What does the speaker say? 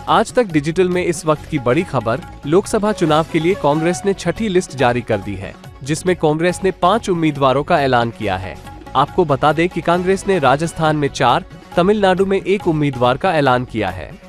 आज तक डिजिटल में इस वक्त की बड़ी खबर, लोकसभा चुनाव के लिए कांग्रेस ने छठी लिस्ट जारी कर दी है, जिसमें कांग्रेस ने 5 उम्मीदवारों का ऐलान किया है। आपको बता दें कि कांग्रेस ने राजस्थान में 4, तमिलनाडु में 1 उम्मीदवार का ऐलान किया है।